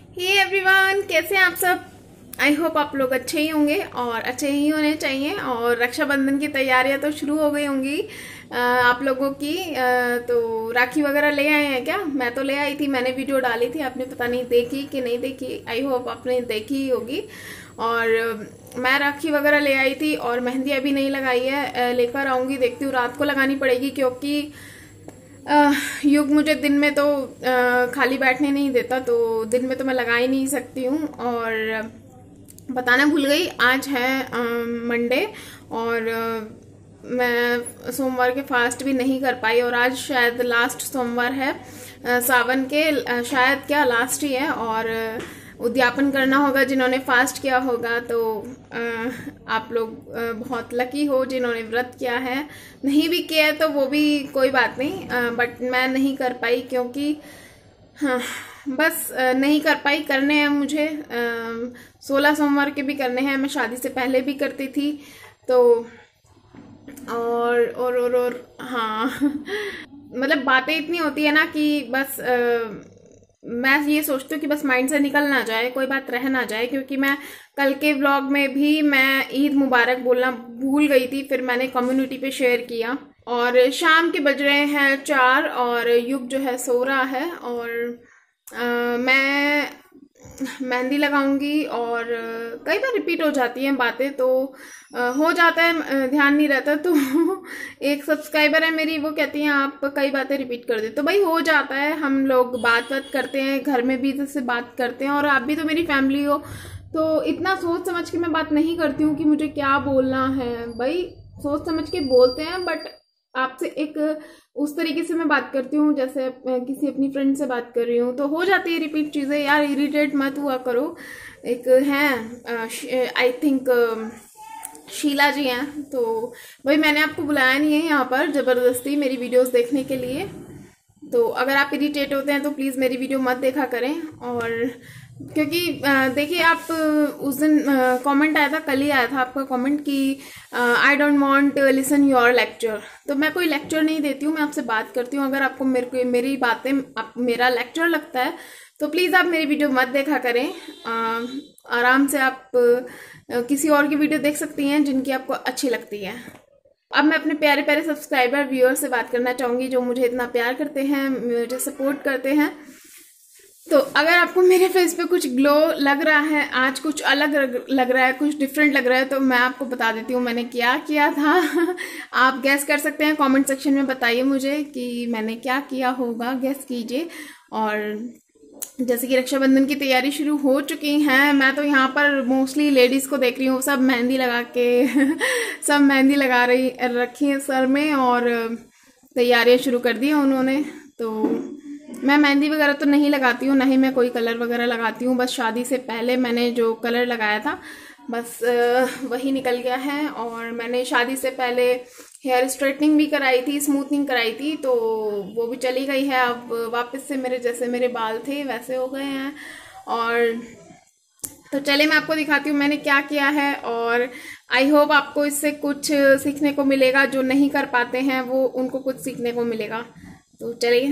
Hey everyone, कैसे हैं आप सब। आई होप आप लोग अच्छे ही होंगे और अच्छे ही होने चाहिए। और रक्षाबंधन की तैयारियां तो शुरू हो गई होंगी आप लोगों की। तो राखी वगैरह ले आए हैं क्या? मैं तो ले आई थी, मैंने वीडियो डाली थी, आपने पता नहीं देखी कि नहीं देखी। आई होप आपने देखी ही होगी। और मैं राखी वगैरह ले आई थी और मेहंदी अभी नहीं लगाई है, लेकर आऊंगी। देखती हूँ, रात को लगानी पड़ेगी क्योंकि युग मुझे दिन में तो खाली बैठने नहीं देता, तो दिन में तो मैं लगा ही नहीं सकती हूँ। और बताना भूल गई, आज है मंडे और मैं सोमवार के फास्ट भी नहीं कर पाई। और आज शायद लास्ट सोमवार है सावन के, शायद क्या लास्ट ही है। और उद्यापन करना होगा जिन्होंने फास्ट किया होगा। तो आप लोग बहुत लकी हो जिन्होंने व्रत किया है। नहीं भी किया है तो वो भी कोई बात नहीं, बट मैं नहीं कर पाई क्योंकि हाँ बस नहीं कर पाई। करने हैं मुझे 16 सोमवार के भी करने हैं। मैं शादी से पहले भी करती थी तो और हाँ मतलब बातें इतनी होती है ना कि बस मैं ये सोचती हूँ कि बस माइंड से निकल ना जाए, कोई बात रह ना जाए। क्योंकि मैं कल के व्लॉग में भी मैं ईद मुबारक बोलना भूल गई थी, फिर मैंने कम्युनिटी पे शेयर किया। और शाम के बज रहे हैं 4 और युग जो है सो रहा है। और मैं मेहंदी लगाऊंगी और कई बार रिपीट हो जाती हैं बातें, तो हो जाता है, ध्यान नहीं रहता। तो एक सब्सक्राइबर है मेरी, वो कहती हैं आप कई बातें रिपीट कर देते। तो भाई हो जाता है, हम लोग बात करते हैं, घर में भी से बात करते हैं। और आप भी तो मेरी फैमिली हो, तो इतना सोच समझ के मैं बात नहीं करती हूँ कि मुझे क्या बोलना है। भाई सोच समझ के बोलते हैं, बट आपसे एक उस तरीके से मैं बात करती हूँ जैसे किसी अपनी फ्रेंड से बात कर रही हूँ। तो हो जाती है रिपीट चीज़ें। यार इरिटेट मत हुआ करो। एक हैं आई थिंक शीला जी हैं, तो भाई मैंने आपको बुलाया नहीं है यहाँ पर ज़बरदस्ती मेरी वीडियोस देखने के लिए। तो अगर आप इरिटेट होते हैं तो प्लीज़ मेरी वीडियो मत देखा करें। और क्योंकि देखिए, आप उस दिन कमेंट आया था, कल ही आया था आपका कमेंट कि I don't want listen your lecture. तो मैं कोई लेक्चर नहीं देती हूँ, मैं आपसे बात करती हूँ। अगर आपको मेरी बातें मेरा लेक्चर लगता है तो प्लीज़ आप मेरी वीडियो मत देखा करें। आराम से आप किसी और की वीडियो देख सकती हैं जिनकी आपको अच्छी लगती है। अब मैं अपने प्यारे प्यारे सब्सक्राइबर व्यूअर से बात करना चाहूँगी जो मुझे इतना प्यार करते हैं, मुझे सपोर्ट करते हैं। तो अगर आपको मेरे फेस पे कुछ ग्लो लग रहा है, आज कुछ अलग लग रहा है, कुछ डिफरेंट लग रहा है, तो मैं आपको बता देती हूँ मैंने क्या किया था। आप गैस कर सकते हैं, कमेंट सेक्शन में बताइए मुझे कि मैंने क्या किया होगा, गैस कीजिए। और जैसे कि रक्षाबंधन की तैयारी शुरू हो चुकी है, मैं तो यहाँ पर मोस्टली लेडीज को देख रही हूँ, सब मेहंदी लगा के सब मेहंदी लगा रखी है सर में और तैयारियां शुरू कर दी है उन्होंने। तो मैं मेहंदी वगैरह तो नहीं लगाती हूँ, ना ही मैं कोई कलर वगैरह लगाती हूँ। बस शादी से पहले मैंने जो कलर लगाया था बस वही निकल गया है। और मैंने शादी से पहले हेयर स्ट्रेटनिंग भी कराई थी, स्मूथनिंग कराई थी, तो वो भी चली गई है। अब वापस से मेरे जैसे मेरे बाल थे वैसे हो गए हैं। और तो चलिए मैं आपको दिखाती हूँ मैंने क्या किया है। और आई होप आपको इससे कुछ सीखने को मिलेगा, जो नहीं कर पाते हैं वो उनको कुछ सीखने को मिलेगा। तो चलिए।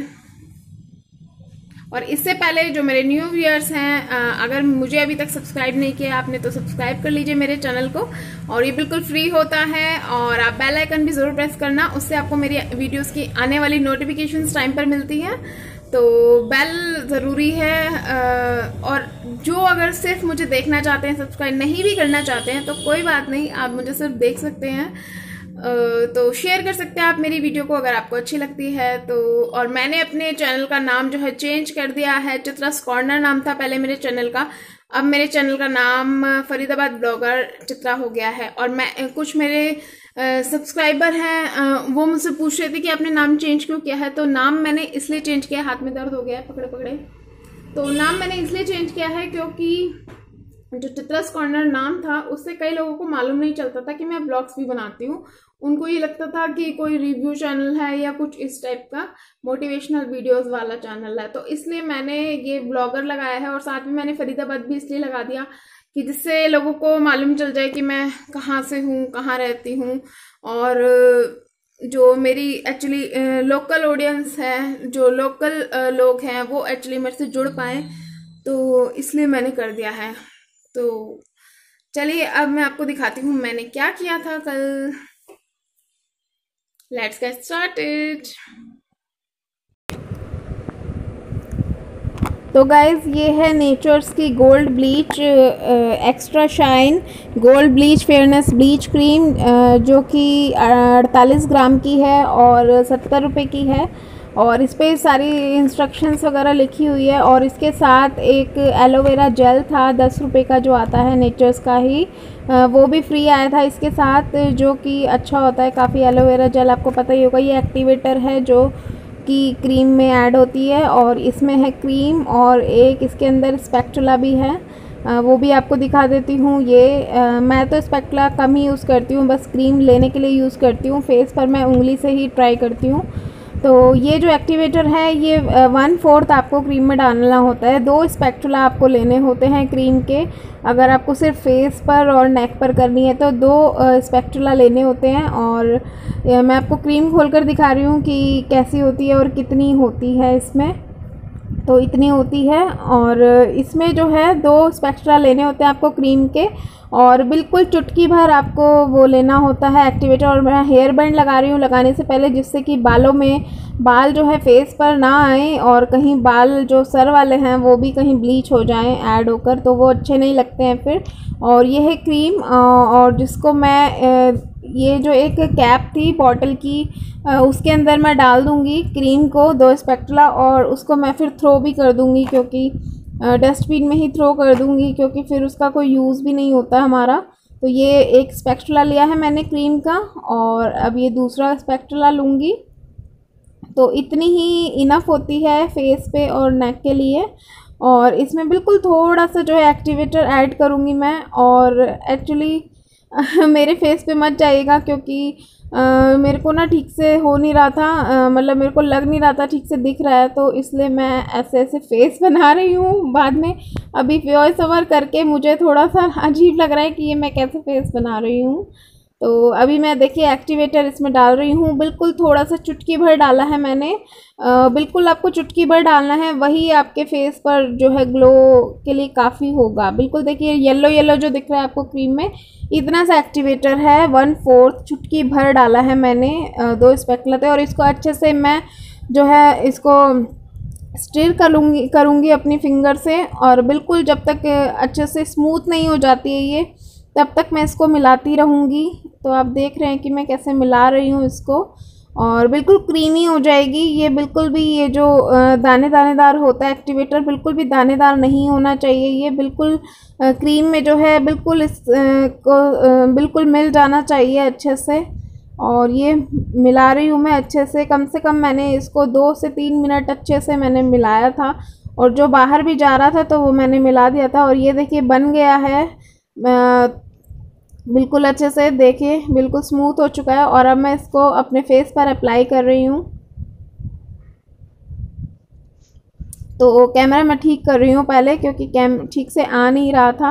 और इससे पहले जो मेरे न्यू व्यूअर्स हैं, अगर मुझे अभी तक सब्सक्राइब नहीं किया आपने तो सब्सक्राइब कर लीजिए मेरे चैनल को। और ये बिल्कुल फ्री होता है। और आप बेल आइकन भी जरूर प्रेस करना, उससे आपको मेरी वीडियोस की आने वाली नोटिफिकेशंस टाइम पर मिलती हैं। तो बेल ज़रूरी है। और जो अगर सिर्फ मुझे देखना चाहते हैं, सब्सक्राइब नहीं भी करना चाहते हैं, तो कोई बात नहीं, आप मुझे सिर्फ देख सकते हैं। तो शेयर कर सकते हैं आप मेरी वीडियो को अगर आपको अच्छी लगती है तो। और मैंने अपने चैनल का नाम जो है चेंज कर दिया है। चित्रास कॉर्नर नाम था पहले मेरे चैनल का, अब मेरे चैनल का नाम फरीदाबाद ब्लॉगर चित्रा हो गया है। और मैं कुछ मेरे सब्सक्राइबर हैं, वो मुझसे पूछ रहे थे कि आपने नाम चेंज क्यों किया है। तो नाम मैंने इसलिए चेंज किया, हाथ में दर्द हो गया है पकड़े पकड़े। तो नाम मैंने इसलिए चेंज किया है क्योंकि जो चित्रास कॉर्नर नाम था उससे कई लोगों को मालूम नहीं चलता था कि मैं ब्लॉग्स भी बनाती हूँ। उनको ये लगता था कि कोई रिव्यू चैनल है या कुछ इस टाइप का मोटिवेशनल वीडियोस वाला चैनल है। तो इसलिए मैंने ये ब्लॉगर लगाया है। और साथ में मैंने फरीदाबाद भी इसलिए लगा दिया कि जिससे लोगों को मालूम चल जाए कि मैं कहाँ से हूँ, कहाँ रहती हूँ। और जो मेरी एक्चुअली लोकल ऑडियंस है, जो लोकल लोग हैं, वो एक्चुअली मेरे से जुड़ पाए। तो इसलिए मैंने कर दिया है। तो चलिए अब मैं आपको दिखाती हूँ मैंने क्या किया था कल। Let's get started. तो गाइज़ ये है नेचर्स की gold bleach extra shine gold bleach fairness bleach cream, जो कि 48 ग्राम की है और 70 रुपये की है। और इस पर सारी इंस्ट्रक्शंस वगैरह लिखी हुई है। और इसके साथ एक एलोवेरा जेल था 10 रुपये का, जो आता है नेचर्स का ही, वो भी फ्री आया था इसके साथ, जो कि अच्छा होता है काफ़ी। एलोवेरा जेल आपको पता ही होगा, ये एक्टिवेटर है जो की क्रीम में ऐड होती है। और इसमें है क्रीम और एक इसके अंदर स्पेक्टुला भी है, वो भी आपको दिखा देती हूँ। ये मैं तो स्पेक्टुला कम ही यूज़ करती हूँ, बस क्रीम लेने के लिए यूज़ करती हूँ। फेस पर मैं उंगली से ही ट्राई करती हूँ। तो ये जो एक्टिवेटर है ये 1/4 आपको क्रीम में डालना होता है। 2 स्पेक्टुला आपको लेने होते हैं क्रीम के। अगर आपको सिर्फ फेस पर और नेक पर करनी है तो 2 स्पेक्टुला लेने होते हैं। और मैं आपको क्रीम खोलकर दिखा रही हूँ कि कैसी होती है और कितनी होती है इसमें। तो इतनी होती है। और इसमें जो है 2 स्पेक्टुला लेने होते हैं आपको क्रीम के, और बिल्कुल चुटकी भर आपको वो लेना होता है एक्टिवेटर। और मैं हेयर बैंड लगा रही हूँ लगाने से पहले, जिससे कि बालों में बाल जो है फेस पर ना आए और कहीं बाल जो सर वाले हैं वो भी कहीं ब्लीच हो जाएं ऐड होकर, तो वो अच्छे नहीं लगते हैं फिर। और ये है क्रीम, और जिसको मैं ये जो एक कैप थी बॉटल की, उसके अंदर मैं डाल दूँगी क्रीम को 2 स्पेक्टुला, और उसको मैं फिर थ्रो भी कर दूँगी, क्योंकि डस्टबिन में ही थ्रो कर दूँगी, क्योंकि फिर उसका कोई यूज़ भी नहीं होता हमारा। तो ये एक स्पेक्टुला लिया है मैंने क्रीम का, और अब ये दूसरा स्पेक्टुला लूँगी। तो इतनी ही इनफ होती है फेस पे और नेक के लिए। और इसमें बिल्कुल थोड़ा सा जो है एक्टिवेटर ऐड करूँगी मैं। और एक्चुअली मेरे फेस पे मत जाइएगा, क्योंकि मेरे को ना ठीक से हो नहीं रहा था, मतलब मेरे को लग नहीं रहा था ठीक से दिख रहा है, तो इसलिए मैं ऐसे ऐसे फेस बना रही हूँ। बाद में अभी वॉइस ओवर करके मुझे थोड़ा सा अजीब लग रहा है कि ये मैं कैसे फेस बना रही हूँ। तो अभी मैं देखिए एक्टिवेटर इसमें डाल रही हूँ, बिल्कुल थोड़ा सा चुटकी भर डाला है मैंने। बिल्कुल आपको चुटकी भर डालना है, वही आपके फेस पर जो है ग्लो के लिए काफ़ी होगा। बिल्कुल देखिए येलो येलो जो दिख रहा है आपको क्रीम में, इतना सा एक्टिवेटर है। 1/4 चुटकी भर डाला है मैंने, 2 स्पेक्टुला थे। और इसको अच्छे से मैं जो है इसको स्टिर करूँगी अपनी फिंगर से, और बिल्कुल जब तक अच्छे से स्मूथ नहीं हो जाती है ये, तब तक मैं इसको मिलाती रहूँगी। तो आप देख रहे हैं कि मैं कैसे मिला रही हूँ इसको, और बिल्कुल क्रीमी हो जाएगी ये। बिल्कुल भी ये जो दानेदार होता है एक्टिवेटर, बिल्कुल भी दानेदार नहीं होना चाहिए। ये बिल्कुल क्रीम में जो है बिल्कुल इस को बिल्कुल मिल जाना चाहिए अच्छे से। और ये मिला रही हूँ मैं अच्छे से कम मैंने इसको 2 से 3 मिनट अच्छे से मैंने मिलाया था। और जो बाहर भी जा रहा था तो वो मैंने मिला दिया था। और ये देखिए बन गया है बिल्कुल अच्छे से, देखिए बिल्कुल स्मूथ हो चुका है। और अब मैं इसको अपने फेस पर अप्लाई कर रही हूँ। तो कैमरा मैं ठीक कर रही हूँ पहले, क्योंकि ठीक से आ नहीं रहा था।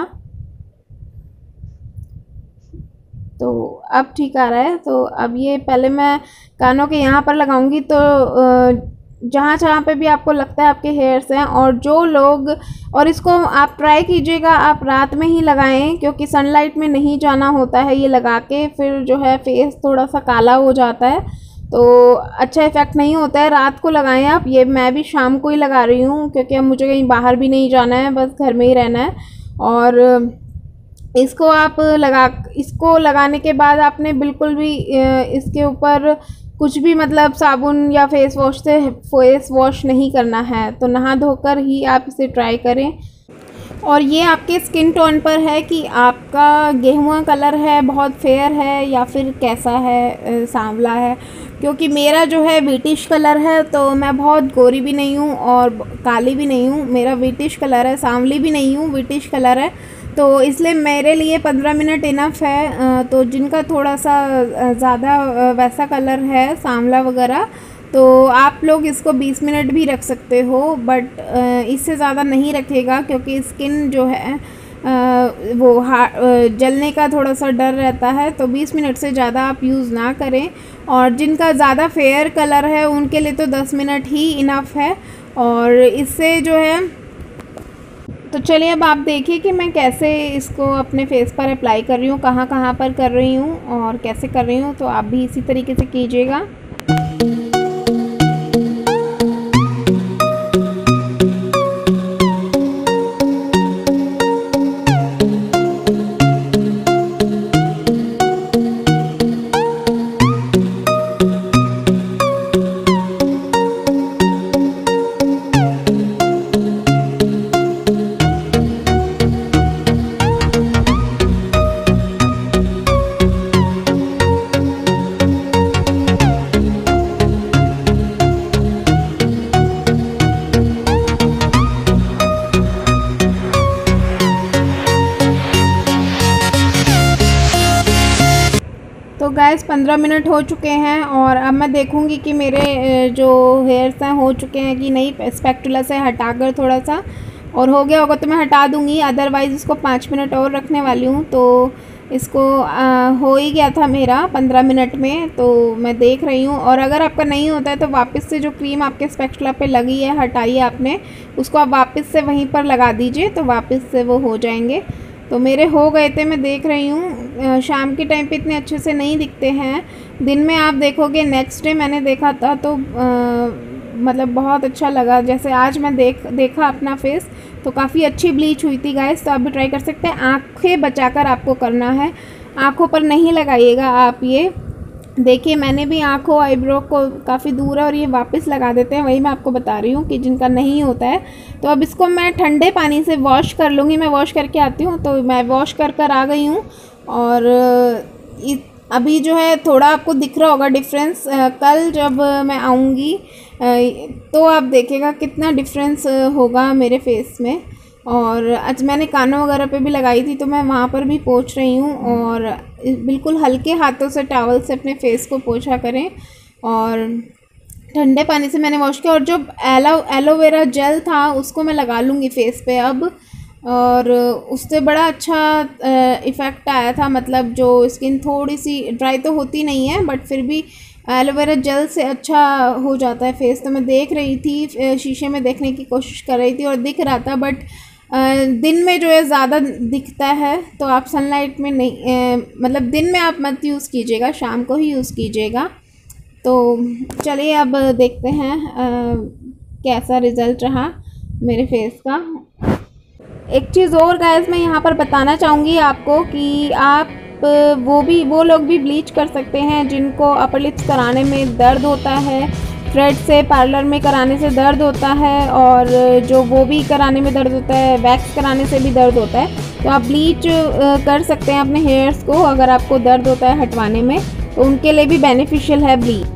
तो अब ठीक आ रहा है। तो अब ये पहले मैं कानों के यहाँ पर लगाऊंगी। तो जहाँ जहाँ पे भी आपको लगता है आपके हेयर्स हैं, और जो लोग, और इसको आप ट्राई कीजिएगा आप रात में ही लगाएं, क्योंकि सनलाइट में नहीं जाना होता है ये लगा के, फिर जो है फेस थोड़ा सा काला हो जाता है, तो अच्छा इफ़ेक्ट नहीं होता है। रात को लगाएं आप। ये मैं भी शाम को ही लगा रही हूँ, क्योंकि अब मुझे कहीं बाहर भी नहीं जाना है, बस घर में ही रहना है। और इसको आप इसको लगाने के बाद आपने बिल्कुल भी इसके ऊपर कुछ भी मतलब साबुन या फेस वॉश से फेस वॉश नहीं करना है। तो नहा धोकर ही आप इसे ट्राई करें। और ये आपके स्किन टोन पर है कि आपका गेहुआ कलर है, बहुत फेयर है, या फिर कैसा है, सांवला है। क्योंकि मेरा जो है व्हीटिश कलर है, तो मैं बहुत गोरी भी नहीं हूँ और काली भी नहीं हूँ। मेरा व्हीटिश कलर है, सांवली भी नहीं हूँ, व्हीटिश कलर है। तो इसलिए मेरे लिए 15 मिनट इनफ है। तो जिनका थोड़ा सा ज़्यादा वैसा कलर है, सांवला वगैरह, तो आप लोग इसको 20 मिनट भी रख सकते हो, बट इससे ज़्यादा नहीं रखेगा, क्योंकि स्किन जो है वो जलने का थोड़ा सा डर रहता है। तो 20 मिनट से ज़्यादा आप यूज़ ना करें। और जिनका ज़्यादा फेयर कलर है उनके लिए तो 10 मिनट ही इनफ है। और इससे जो है चलिए अब आप देखिए कि मैं कैसे इसको अपने फेस पर अप्लाई कर रही हूँ, कहाँ कहाँ पर कर रही हूँ और कैसे कर रही हूँ, तो आप भी इसी तरीके से कीजिएगा। तो गैस 15 मिनट हो चुके हैं और अब मैं देखूंगी कि मेरे जो हेयर्स हैं हो चुके हैं कि नहीं। स्पैक्टुला से हटाकर थोड़ा सा, और हो गया होगा तो मैं हटा दूंगी, अदरवाइज़ इसको 5 मिनट और रखने वाली हूँ। तो इसको हो ही गया था मेरा 15 मिनट में, तो मैं देख रही हूँ। और अगर आपका नहीं होता है तो वापस से जो क्रीम आपके स्पैक्टुला पे लगी है, हटाइए आपने उसको, आप वापस से वहीं पर लगा दीजिए तो वापस से वो हो जाएंगे। तो मेरे हो गए थे, मैं देख रही हूँ। शाम के टाइम पे इतने अच्छे से नहीं दिखते हैं, दिन में आप देखोगे। नेक्स्ट डे मैंने देखा था तो मतलब बहुत अच्छा लगा। जैसे आज मैं देखा अपना फेस तो काफ़ी अच्छी ब्लीच हुई थी गाइस। तो आप भी ट्राई कर सकते हैं। आँखें बचाकर आपको करना है, आँखों पर नहीं लगाइएगा आप। ये देखिए मैंने भी आँखों आईब्रो को काफ़ी दूर है और ये वापस लगा देते हैं, वही मैं आपको बता रही हूँ कि जिनका नहीं होता है। तो अब इसको मैं ठंडे पानी से वॉश कर लूँगी। मैं वॉश करके आती हूँ, तो मैं वॉश कर आ गई हूँ। और अभी जो है थोड़ा आपको दिख रहा होगा डिफरेंस। कल जब मैं आऊँगी तो आप देखिएगा कितना डिफरेंस होगा मेरे फेस में। और आज मैंने कानों वगैरह पे भी लगाई थी तो मैं वहाँ पर भी पोंछ रही हूँ। और बिल्कुल हल्के हाथों से टॉवल से अपने फेस को पोंछा करें। और ठंडे पानी से मैंने वॉश किया। और जो एलोवेरा जेल था उसको मैं लगा लूँगी फेस पे अब। और उससे बड़ा अच्छा इफ़ेक्ट आया था। मतलब जो स्किन थोड़ी सी ड्राई तो होती नहीं है, बट फिर भी एलोवेरा जेल से अच्छा हो जाता है फेस। तो मैं देख रही थी, शीशे में देखने की कोशिश कर रही थी और दिख रहा था, बट दिन में जो है ज़्यादा दिखता है। तो आप सनलाइट में नहीं, मतलब दिन में आप मत यूज़ कीजिएगा, शाम को ही यूज़ कीजिएगा। तो चलिए अब देखते हैं कैसा रिज़ल्ट रहा मेरे फेस का। एक चीज़ और गाइस मैं यहाँ पर बताना चाहूँगी आपको कि आप वो लोग भी ब्लीच कर सकते हैं जिनको अपर लिप्स कराने में दर्द होता है, थ्रेड से पार्लर में कराने से दर्द होता है, और जो वो भी कराने में दर्द होता है, वैक्स कराने से भी दर्द होता है। तो आप ब्लीच कर सकते हैं अपने हेयर्स को अगर आपको दर्द होता है हटवाने में, तो उनके लिए भी बेनिफिशियल है ब्लीच।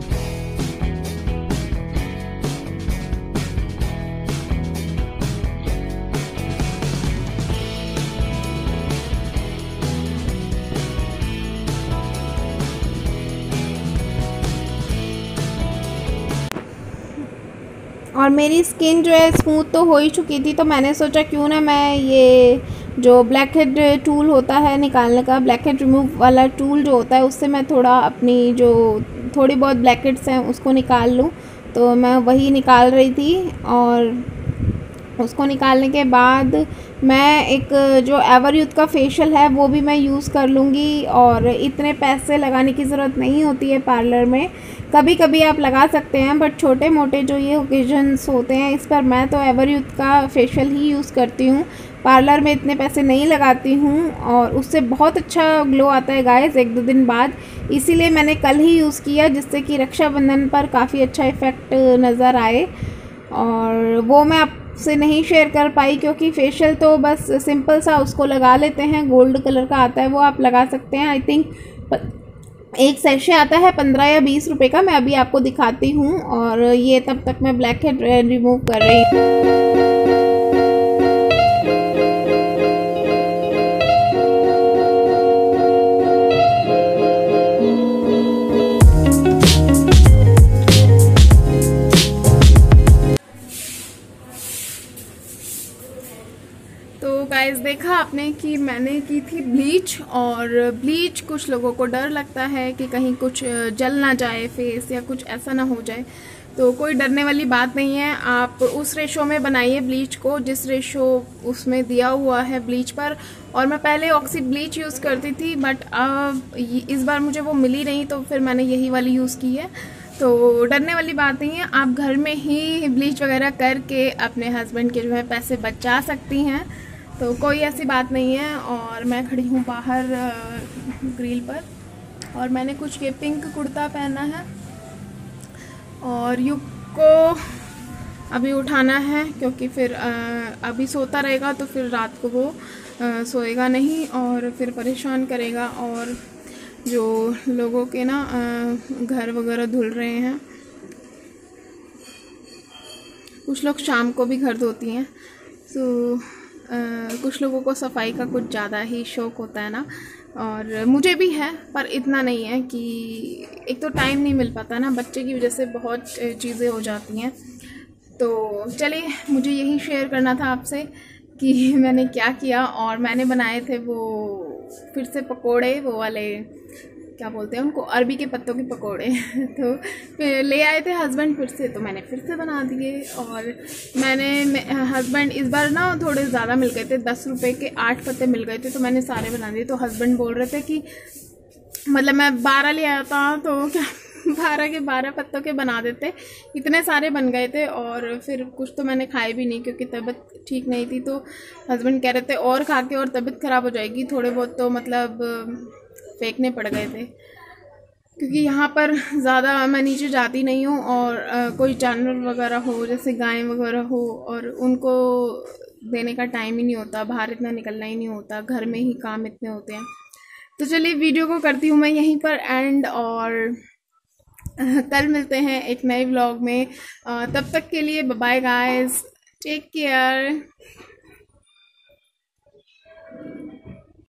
और मेरी स्किन जो है स्मूथ तो हो ही चुकी थी, तो मैंने सोचा क्यों ना मैं ये जो ब्लैक हेड टूल होता है निकालने का, ब्लैक हेड रिमूव वाला टूल जो होता है, उससे मैं थोड़ा अपनी जो थोड़ी बहुत ब्लैक हेड्स हैं उसको निकाल लूँ। तो मैं वही निकाल रही थी। और उसको निकालने के बाद मैं एक जो एवर यूथ का फेशियल है वो भी मैं यूज़ कर लूँगी। और इतने पैसे लगाने की ज़रूरत नहीं होती है पार्लर में, कभी कभी आप लगा सकते हैं, बट छोटे मोटे जो ये ओकेजन्स होते हैं इस पर मैं तो एवर यूथ का फेशियल ही यूज़ करती हूँ। पार्लर में इतने पैसे नहीं लगाती हूँ और उससे बहुत अच्छा ग्लो आता है गाइस 1-2 दिन बाद। इसीलिए मैंने कल ही यूज़ किया, जिससे कि रक्षाबंधन पर काफ़ी अच्छा इफ़ेक्ट नज़र आए। और वो मैं आपसे नहीं शेयर कर पाई क्योंकि फेशियल तो बस सिंपल सा उसको लगा लेते हैं, गोल्ड कलर का आता है, वो आप लगा सकते हैं। आई थिंक एक सैशे आता है 15 या 20 रुपए का। मैं अभी आपको दिखाती हूँ। और ये तब तक मैं ब्लैक हेड रिमूव कर रही हूँ। गाइस देखा आपने कि मैंने की थी ब्लीच। और ब्लीच कुछ लोगों को डर लगता है कि कहीं कुछ जल ना जाए फेस या कुछ ऐसा ना हो जाए, तो कोई डरने वाली बात नहीं है। आप उस रेशो में बनाइए ब्लीच को जिस रेशो उसमें दिया हुआ है ब्लीच पर। और मैं पहले ऑक्सी ब्लीच यूज़ करती थी, बट अब इस बार मुझे वो मिली नहीं, तो फिर मैंने यही वाली यूज़ की है। तो डरने वाली बात नहीं है, आप घर में ही ब्लीच वगैरह करके अपने हस्बैंड के जो है पैसे बचा सकती हैं, तो कोई ऐसी बात नहीं है। और मैं खड़ी हूँ बाहर ग्रिल पर, और मैंने कुछ ये पिंक कुर्ता पहना है, और युग को अभी उठाना है क्योंकि फिर अभी सोता रहेगा तो फिर रात को वो सोएगा नहीं और फिर परेशान करेगा। और जो लोगों के ना घर वगैरह धुल रहे हैं, कुछ लोग शाम को भी घर धोती हैं, तो कुछ लोगों को सफाई का कुछ ज़्यादा ही शौक़ होता है ना, और मुझे भी है, पर इतना नहीं है कि एक तो टाइम नहीं मिल पाता ना, बच्चे की वजह से बहुत चीज़ें हो जाती हैं। तो चलिए, मुझे यही शेयर करना था आपसे कि मैंने क्या किया। और मैंने बनाए थे वो फिर से पकोड़े, वो वाले क्या बोलते हैं उनको, अरबी के पत्तों के पकोड़े तो फिर ले आए थे हस्बैंड फिर से, तो मैंने फिर से बना दिए। और मैंने हस्बैंड इस बार ना थोड़े ज़्यादा मिल गए थे, 10 रुपये के 8 पत्ते मिल गए थे, तो मैंने सारे बना दिए। तो हस्बैंड बोल रहे थे कि मतलब मैं 12 ले आया था तो क्या 12 के 12 पत्तों के बना देते, इतने सारे बन गए थे। और फिर कुछ तो मैंने खाए भी नहीं क्योंकि तबीयत ठीक नहीं थी, तो हस्बैंड कह रहे थे और खा के और तबीयत ख़राब हो जाएगी, थोड़े बहुत तो मतलब फेंकने पड़ गए थे। क्योंकि यहाँ पर ज़्यादा मैं नीचे जाती नहीं हूँ, और कोई जानवर वगैरह हो जैसे गाय वगैरह हो, और उनको देने का टाइम ही नहीं होता, बाहर इतना निकलना ही नहीं होता, घर में ही काम इतने होते हैं। तो चलिए, वीडियो को करती हूँ मैं यहीं पर एंड, और कल मिलते हैं एक नए व्लॉग में। तब तक के लिए बाय गाइस, टेक केयर।